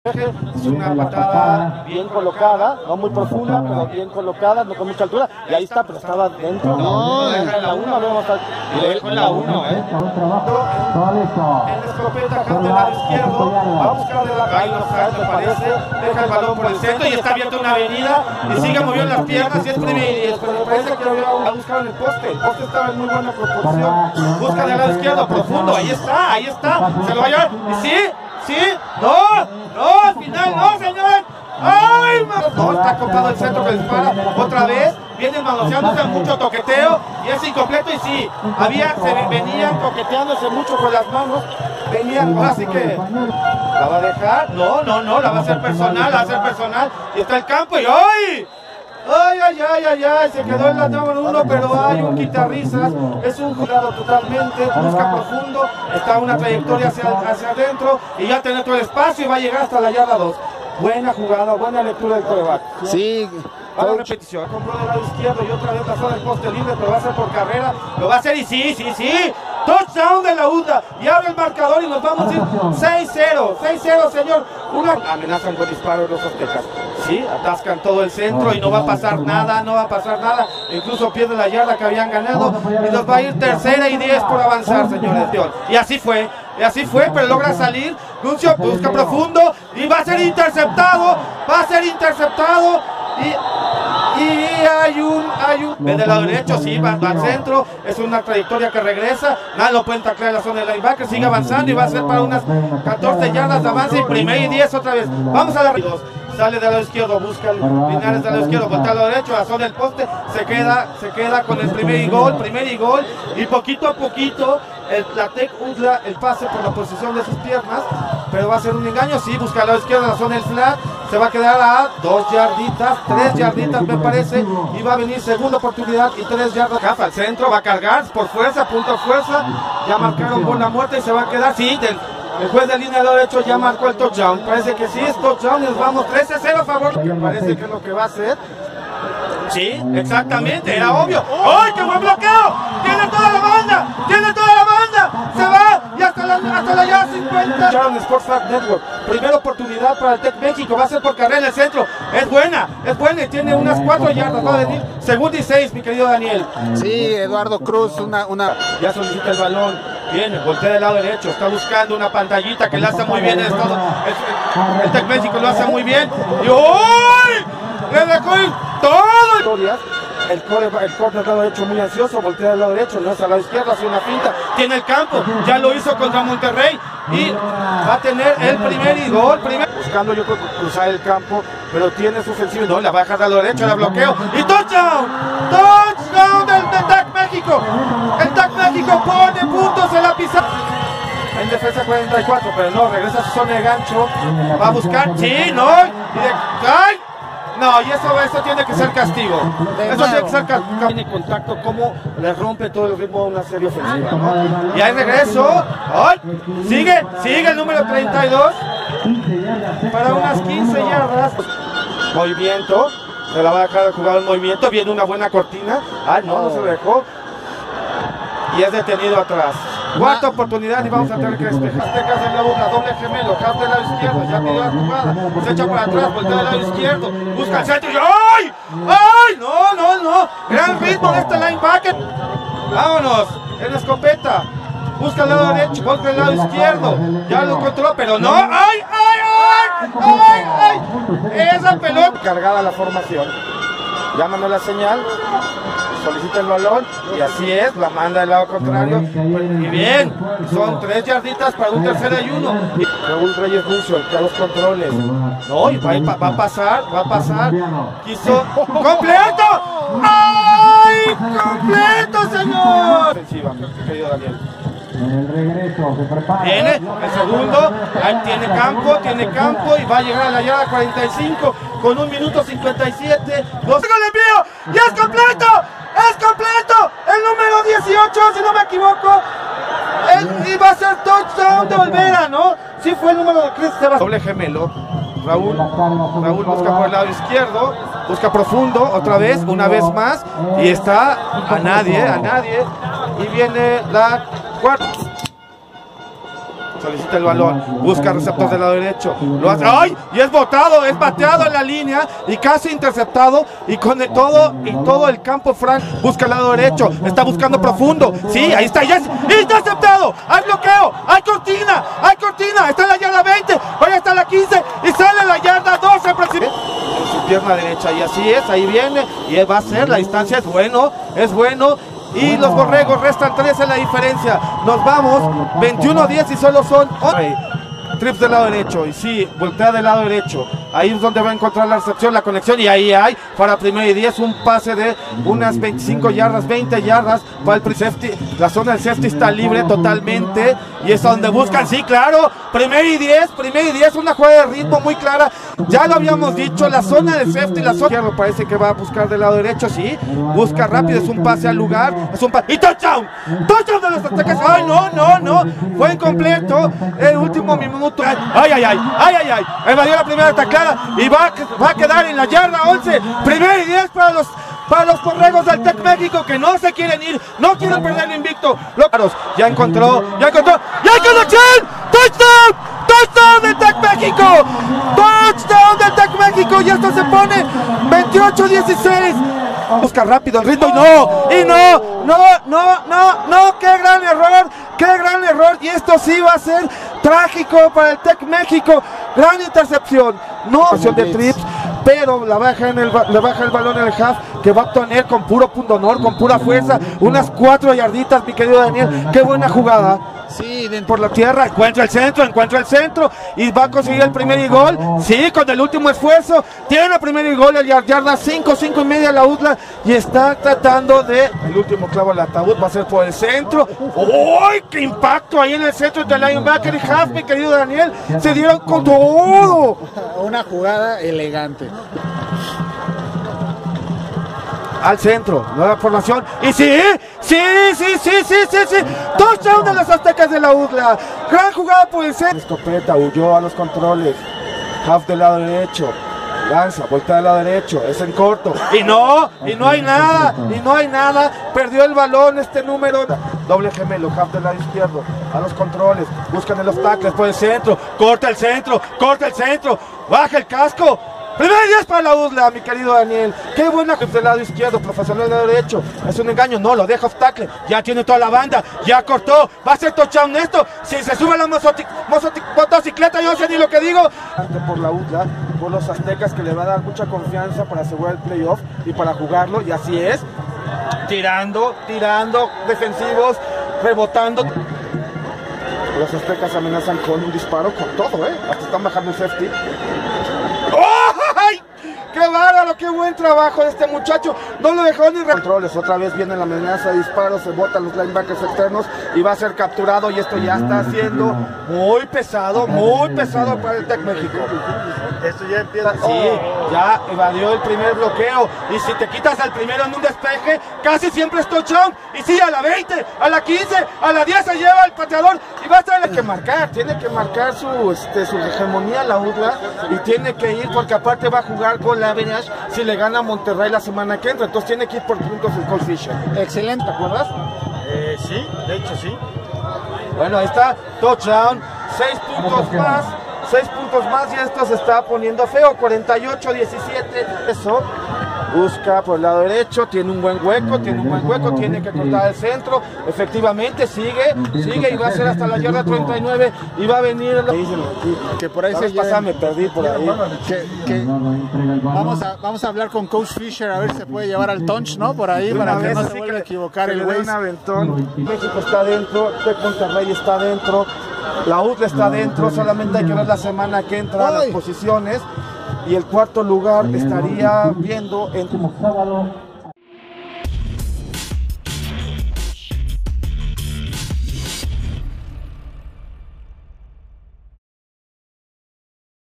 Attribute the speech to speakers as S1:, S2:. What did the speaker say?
S1: Es una patada bien colocada, no muy profunda, pero bien colocada, no con mucha altura. Y ahí está, pero estaba dentro.
S2: No,
S1: en la 1, vemos
S2: y lo dejó en la 1,
S1: En la escopeta, acá del lado izquierdo, va a buscar de la ahí nos cae, me parece, deja el balón por el centro y está abierta una avenida y sigue moviendo las piernas y es primer y 10, pero me parece que va a buscar en el poste estaba en muy buena proporción, busca del lado izquierdo, profundo, ahí está, se lo va a llevar, y sí, no, al final no, señor. ¡Ay, no! Está copado el centro que dispara. Otra vez. Vienen manoseándose, mucho toqueteo. Y es incompleto. Y sí, venían toqueteándose mucho con las manos. Venían, ahora sí que. ¿La va a dejar? No. La va a hacer personal. Y está el campo. Y ¡ay! ¡Ay! Se quedó en la número 1, pero hay un quitarrisas. Es un jugado totalmente. Busca profundo. Está una trayectoria hacia adentro. Y ya tiene todo el espacio y va a llegar hasta la yarda 2. Buena jugada, buena lectura del quarterback.
S2: Sí.
S1: Va a la repetición. Compró del lado izquierdo y otra vez la zona del poste libre, pero va a ser por carrera. Lo va a hacer y sí. Touchdown de la UDLA. Y abre el marcador y nos vamos a ir 6-0, señor. Una amenazan con disparos los aztecas. Sí, atascan todo el centro y no va a pasar nada. Incluso pierde la yarda que habían ganado. Y nos va a ir 3ª y 10 por avanzar, señores. Y así fue, pero logra salir. Nuncio busca profundo y va a ser interceptado. Y hay un ve del lado derecho, sí, va al centro, es una trayectoria que regresa, nada lo pueden taclear en la zona del linebacker, sigue avanzando y va a ser para unas 14 yardas de avance y primera y 10 otra vez. Vamos a la sale del lado izquierdo, busca el Linares del lado izquierdo, voltea al lado derecho, a la zona del poste, se queda con el primer y gol, y poquito a poquito la Tech UDLA el pase por la posición de sus piernas, pero va a ser un engaño, sí, busca al lado izquierdo en la zona del flat, se va a quedar a 2 yarditas, 3 yarditas me parece, y va a venir segunda oportunidad y 3 yardas, acá al centro, va a cargar por fuerza, punto fuerza, ya marcaron por la muerte y se va a quedar, sí, el juez de línea del lado derecho ya marcó el touchdown. Parece que sí, es touchdown y nos vamos 13-0 a favor. Parece que es lo que va a hacer. Sí, exactamente, era obvio. ¡Ay, qué buen bloqueo! ¡Tiene toda la banda! ¡Se va! Y hasta la ya 50. Sharon Sports Network. Primera oportunidad para el Tec México. Va a ser por carrera en el centro. Es buena y tiene unas 4 yardas. Va a venir segunda y 6, mi querido Daniel.
S2: Sí, Eduardo Cruz,
S1: Ya solicita el balón. Viene, voltea del lado derecho. Está buscando una pantallita que le hace muy bien. El Tec México lo hace muy bien. Y ¡uy! Le dejó todo. El corner del lado derecho muy ansioso, voltea del lado derecho, no es al lado izquierdo, hace una finta, tiene el campo, ya lo hizo contra Monterrey y va a tener el primer y gol, buscando yo creo cruzar el campo, pero tiene su ofensivo, no, la va a dejar del lado derecho, la bloqueo y touchdown del Tec México, el Tec México pone puntos en la pizarra. En defensa 44, pero no, regresa a su zona de gancho, va a buscar, sí, no, ¡ay! No, y eso tiene que ser castigo. Eso tiene que ser castigo. Tiene contacto, como le rompe todo el ritmo de una serie ofensiva, ¿no? Y hay regreso. ¡Ay! Sigue el número 32. Para unas 15 yardas. Movimiento. Se la va a dejar el jugador en movimiento. Viene una buena cortina. ¡Ay, no se lo dejó! Y es detenido atrás. Cuarta oportunidad y vamos a tener que despejar. Aztecas en la UDLA, doble gemelo, cap del lado izquierdo, ya pidió la jugada, se echa para atrás, voltea del lado izquierdo, busca el centro y ¡ay! No, gran ritmo de este linebacker. Vámonos, en la escopeta, busca el lado derecho, voltea el lado izquierdo, ya lo controló, pero no, ¡ay! Esa pelota. Cargada la formación, llámame la señal. Solicita el balón y así es, la manda del lado contrario y bien, son 3 yarditas para un 3ª y 1. Raúl Reyes Nuncio, el que a los controles, no, y va a pasar, quiso, ¡completo! ¡Ay! ¡Completo, señor! Ofensiva, querido Daniel.
S3: En el regreso se prepara.
S1: Viene el segundo, ahí tiene campo y va a llegar a la yarda 45 con 1 minuto 57. ¡Gol de envío! ¡Ya es completo! El número 18, si no me equivoco. Y va a ser touchdown de Olvera, ¿no? Sí fue el número de Chris Sebastián. Doble gemelo. Raúl busca por el lado izquierdo, busca profundo, otra vez, una vez más, y está a nadie, y viene la cuarta. solicita el balón, busca receptor del lado derecho, lo hace, ¡ay! Y es botado, es bateado en la línea y casi interceptado, y con todo el campo Frank busca el lado derecho, está buscando profundo, sí, ahí está, ya es interceptado, hay bloqueo, hay cortina, está en la yarda 20, ahora está en la 15 y sale en la yarda 12 en su pierna derecha, y así es, ahí viene y va a ser, la distancia es bueno, y los borregos restan 3 en la diferencia. Nos vamos 21-10 y solo son 11. Trips del lado derecho, y sí, voltea del lado derecho. Ahí es donde va a encontrar la recepción, la conexión, y ahí hay para primero y 10 un pase de unas 25 yardas, 20 yardas para el safety. La zona del safety está libre totalmente y es donde buscan, sí, claro, primero y 10, una jugada de ritmo muy clara. Ya lo habíamos dicho, la zona del safety, la zona izquierda parece que va a buscar del lado derecho, sí, busca rápido, es un pase al lugar, es un pase, y touchdown de los Aztecas. Ay, no, fue incompleto, el último minuto. Ay, evadió la primera taclada y va a quedar en la yarda 11, primero y 10 para los borregos del Tec México, que no se quieren ir, no quieren perder el invicto. Ya encontró, y hay conexión, touchdown del Tec México, y esto se pone 28-16. Busca rápido el ritmo y no, qué gran error, y esto sí va a ser trágico para el Tec México. Gran intercepción, no opción de trips, pero le baja el balón en el half, que va a obtener con puro punto honor, con pura fuerza, unas 4 yarditas, mi querido Daniel. Qué buena jugada. Sí, por la tierra, encuentra el centro y va a conseguir el primer gol. Sí, con el último esfuerzo tiene el primer gol, el yarda 5 y media la UDLA, y está tratando de el último clavo al ataúd, va a ser por el centro. ¡Uy! ¡Qué impacto ahí en el centro entre linebacker y half, mi querido Daniel! Se dieron con todo.
S2: Una jugada elegante.
S1: Al centro, nueva formación, y sí, touchdown de los Aztecas de la UDLA, gran jugada por el centro. Escopeta, huyó a los controles, half del lado derecho, lanza, voltea del lado derecho, es en corto, y no hay nada, perdió el balón este número, doble gemelo, half del lado izquierdo, a los controles, buscan en los tackles por el centro, corta el centro, baja el casco. Primer 10 para la UDLA, mi querido Daniel. Qué buena del lado izquierdo, profesional del lado derecho. Es un engaño, no, lo deja off tackle. Ya tiene toda la banda, ya cortó. Va a ser touchdown esto. Si se sube la motocicleta, yo no sé ni lo que digo. Por la UDLA, por los aztecas, que le va a dar mucha confianza para asegurar el playoff y para jugarlo, y así es. Tirando, defensivos, rebotando. Los aztecas amenazan con un disparo, con todo, hasta están bajando el safety. ¡Ay! ¡Qué bárbaro! ¡Qué buen trabajo de este muchacho! No lo dejó ni controles. Otra vez viene la amenaza de disparos, se botan los linebackers externos y va a ser capturado, y esto ya está siendo muy pesado para el Tec México.
S2: Esto ya empieza.
S1: Sí, ya evadió el primer bloqueo, y si te quitas al primero en un despeje, casi siempre es touchdown, y sí, a la 20, a la 15, a la 10 se lleva el pateador, y va a tener que marcar, su hegemonía la UDLA, y tiene que ir, porque aparte va a jugar con la Average si le gana a Monterrey la semana que entra, entonces tiene que ir por puntos el Coach Fisher.
S2: Excelente, ¿te acuerdas?
S1: Sí, de hecho sí. Bueno, ahí está, touchdown, 6 puntos más, y esto se está poniendo feo, 48-17. Eso, busca por el lado derecho, tiene un buen hueco, tiene que cortar el centro, efectivamente, sigue, y va a ser hasta la yarda 39, y va a venir
S2: que por ahí se
S1: pasa, me perdí por ahí.
S2: Vamos a hablar con Coach Fisher a ver si se puede llevar al touch, ¿no? Por ahí, para que no se vuelva a equivocar el güey.
S1: México está dentro, Tec Monterrey está dentro, la UDLA está dentro, solamente hay que ver la semana que entra las posiciones, y el cuarto lugar estaría viendo en como sábado